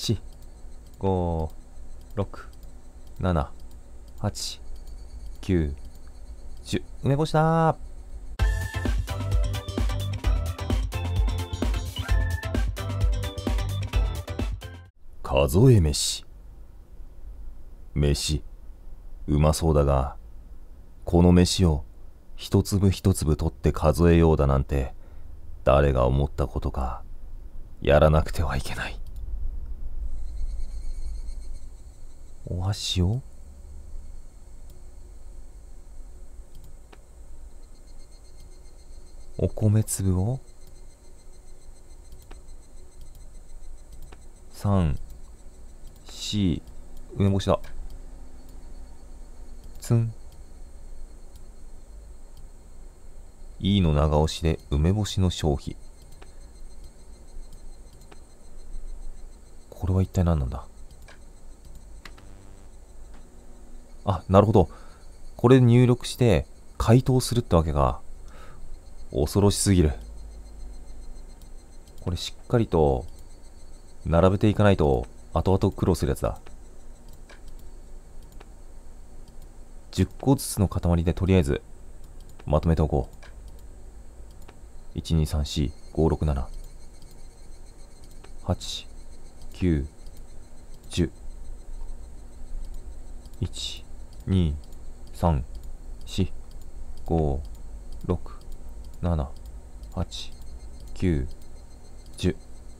5、6、7、8、9、10。梅干しだー。数え飯。飯、うまそうだが、この飯を一粒一粒取って数えようだなんて、誰が思ったことか。やらなくてはいけない。お箸をお米粒を3、4、梅干しだ。ツン。いいの長押しで梅干しの消費。これは一体何なんだ。あ、なるほど。これで入力して回答するってわけか。恐ろしすぎる。これしっかりと並べていかないと後々苦労するやつだ。10個ずつの塊でとりあえずまとめておこう。1、2、3、4、5、6、7、8、9、10。1、2、3、4、5、6、7、8、9、10。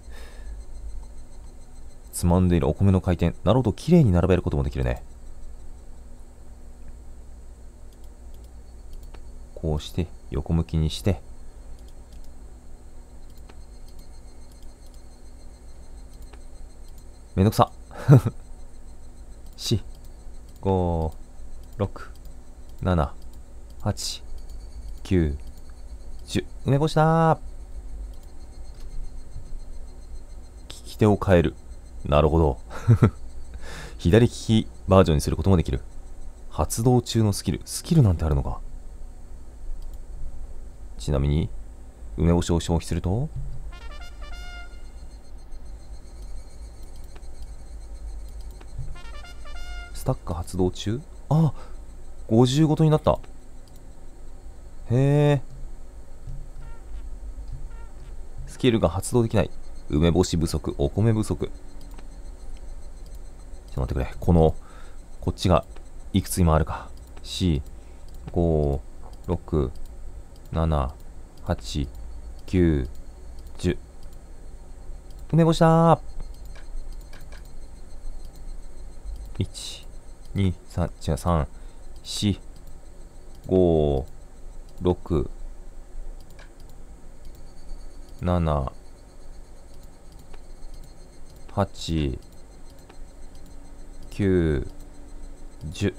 つまんでいるお米の回転。なるほど、綺麗に並べることもできるね。こうして横向きにして、めんどくさ4、5、6、7、8、9、10。梅干しだー。利き手を変える。なるほど左利きバージョンにすることもできる。発動中のスキルなんてあるのか。ちなみに梅干しを消費すると、スタック発動中。あ、50ごとになった。へえ。スキルが発動できない。梅干し不足、お米不足。ちょっと待ってくれ。こっちがいくつ今あるか。4、5、6、7、8、9、10。梅干しだー。1、2、3、違う、3、4、5、6、7、8、9、10。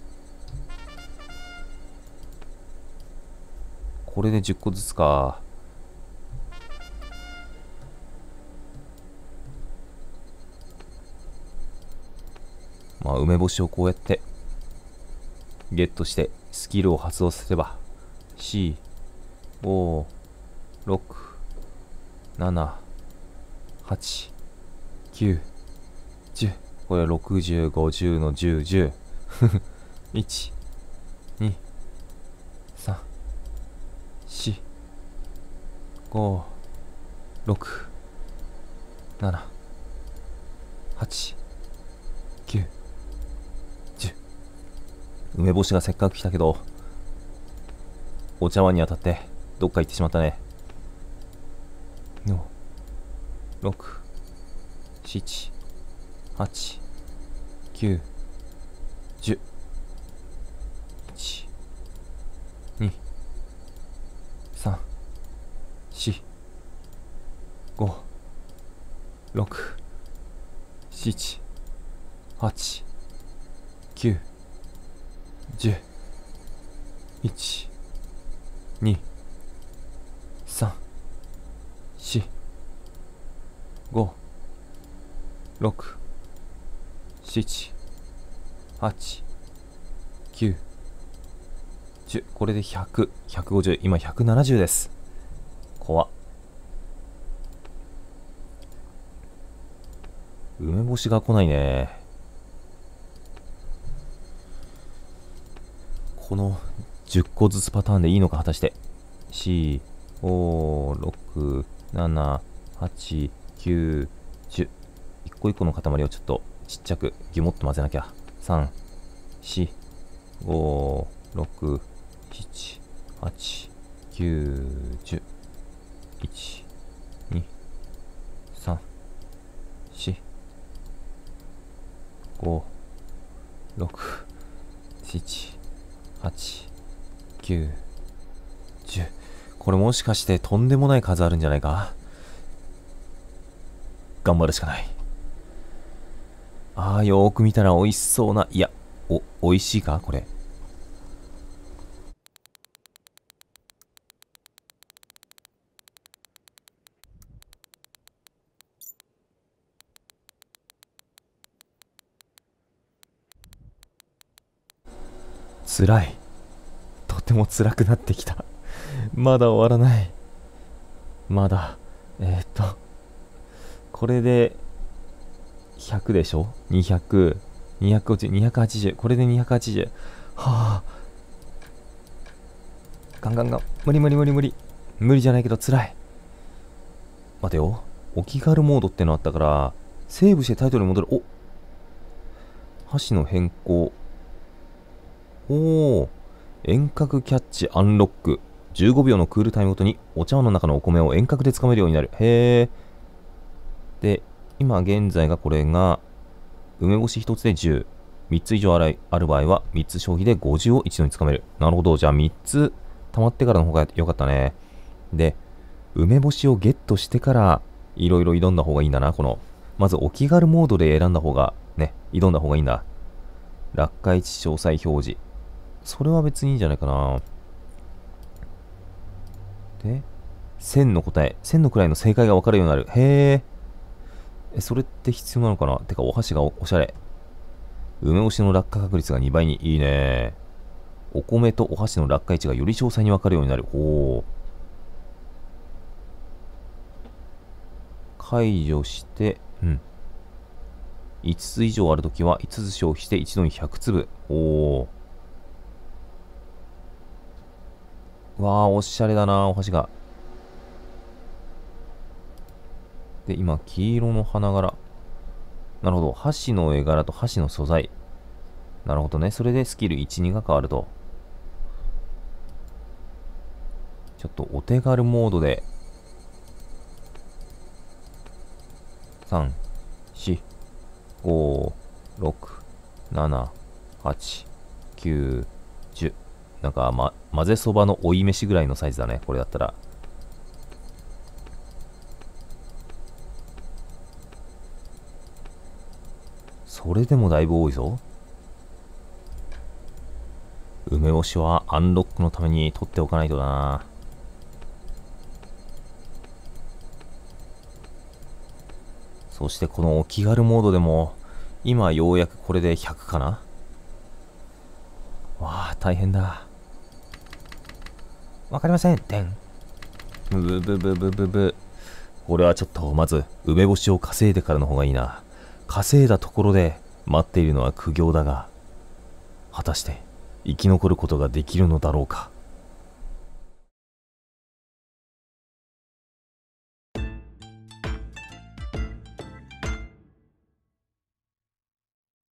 これで10個ずつか。まあ、梅干しをこうやってゲットしてスキルを発動させれば、4、5、6、7、8、9、10。これは60、50の10、10。1、2、3、4、5、6、7、8、9、10。梅干しがせっかく来たけど、お茶碗に当たってどっか行ってしまったね。5、6、7、8、9、10。1、2、3、4、5、6、7、8、9、10。1、2、3、4、5、6、7、8、9、10。これで100、150、今170です。怖っ。 梅干しが来ないね。この10個ずつパターンでいいのか果たして。4、5、6、7、8、9、10。一個一個の塊をちょっとちっちゃくギュモッと混ぜなきゃ。3、4、5、6、7、8、9、10。1、2、3、4、5、6、7、8、9、10。これもしかしてとんでもない数あるんじゃないか。頑張るしかない。よーく見たら美味しそうな。いや、美味しいかこれ。辛い。とても辛くなってきた。まだ終わらない。まだ。これで100でしょ？ 200、250、280。これで280。はぁ、ガンガンガン。無理無理無理無理。無理じゃないけど辛い。待てよ。お気軽モードってのあったから、セーブしてタイトルに戻る。箸の変更。遠隔キャッチアンロック。15秒のクールタイムごとにお茶碗の中のお米を遠隔でつかめるようになる。へー。で、今現在がこれが、梅干し1つで10。3つ以上ある場合は、3つ消費で50を一度につかめる。なるほど。じゃあ3つ溜まってからの方が良かったね。で、梅干しをゲットしてから、いろいろ挑んだ方がいいんだな。まずお気軽モードで選んだ方が、ね、挑んだ方がいいんだ。落下位置詳細表示。それは別にいいんじゃないかな。で、1000の答え、1000のくらいの正解が分かるようになる。へー。それって必要なのかな。てか、お箸が おしゃれ。梅干しの落下確率が2倍に。いいね。お米とお箸の落下位置がより詳細に分かるようになる。解除して、5つ以上あるときは5つ消費して一度に100粒。わー、おしゃれだな、お箸が。で、今、黄色の花柄。なるほど。箸の絵柄と箸の素材。なるほどね。それでスキル1、2が変わると。ちょっとお手軽モードで。3、4、5、6、7、8、9、10。なんか、混ぜそばの追い飯ぐらいのサイズだね。これだったら。それでもだいぶ多いぞ。梅干しはアンロックのために取っておかないとな。そしてこのお気軽モードでも、今ようやくこれで100かな。わあ、大変だ。わかりません。でん。ブブブブブブ。これはちょっとまず梅干しを稼いでからの方がいいな。稼いだところで待っているのは苦行だが、果たして生き残ることができるのだろうか。